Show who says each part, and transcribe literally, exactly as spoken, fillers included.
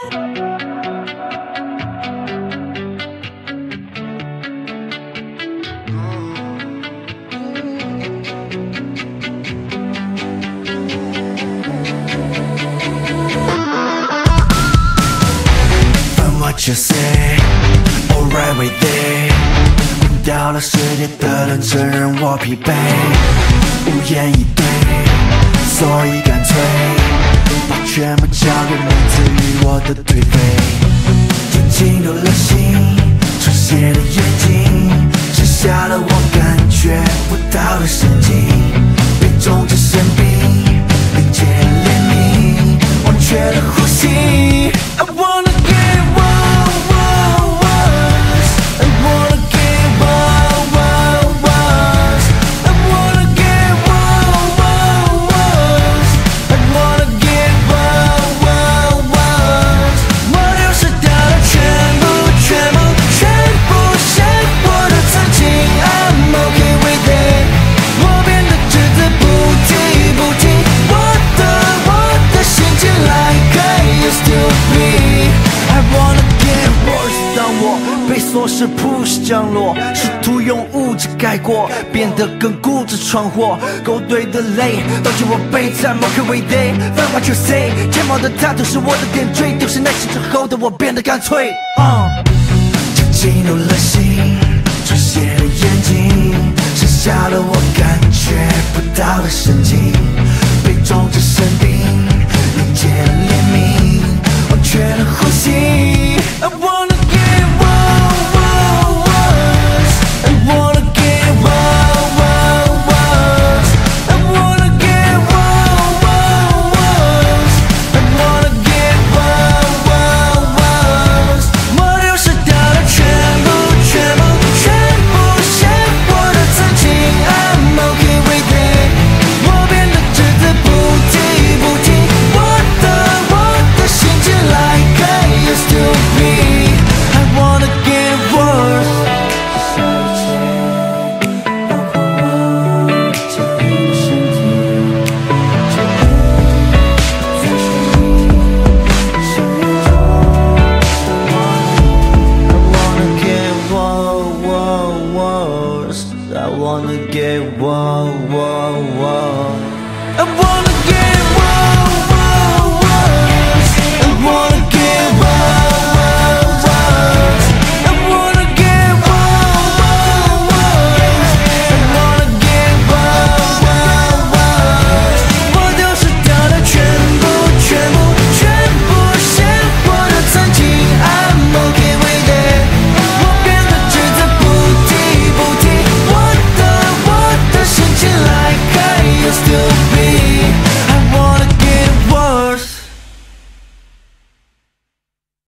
Speaker 1: What you say, alright with it。闻到了世界的冷，承认我疲惫，无言以对，所以干脆把全部交给你，治愈我的颓废。眼睛流了心，出血的眼睛，剩下了我感觉不到的神经，被重症生病，临界怜悯，忘却了呼吸。I wanna get one one once, I wanna get one one once, I wanna get one one once, I wanna get one one once。我流失掉了全部，全部，全部，像我的曾经。I'm okay with it。我变得只字不提，不提我的，我的心情 like I used to be。I wanna get worse。当我被琐事 push 降落，试图用物质盖过，变得更固执闯祸，勾兑的泪导致我悲惨。I'm okay with it。Find what you say。睫毛的tattoo是我的点缀，丢失耐心之后的我变得干脆。Uh。紧紧入了心，出血的眼睛，剩下了我感觉不到的神经，被重症生病，临界了怜悯，忘却了呼吸。I want